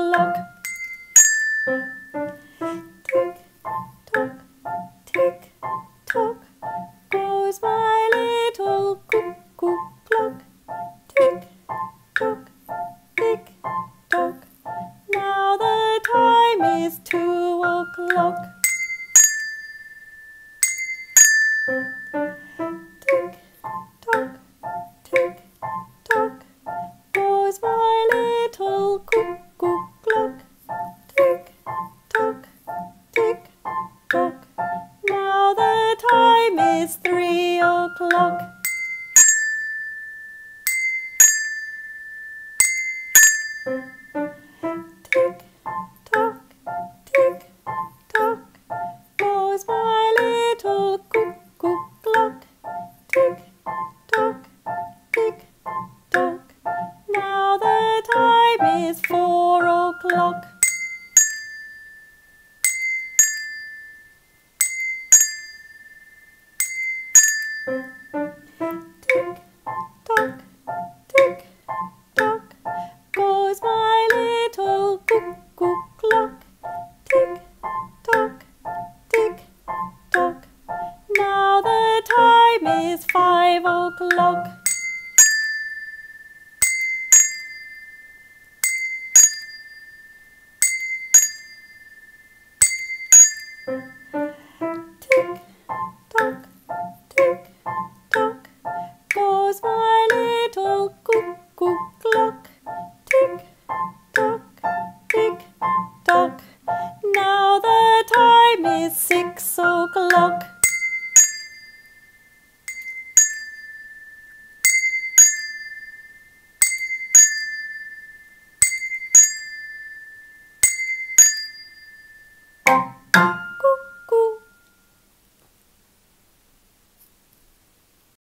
clock. Tick tock, tick tock, goes my little cuckoo clock. Tick tock, tick tock, now the time is 2 o'clock. Tick tock, tick tock, goes my little cuckoo clock. Tick tock, tick tock, now the time is 3 o'clock. Tick tock, tick tock, goes my little cuckoo clock. Tick tock, tick tock, now the time is 4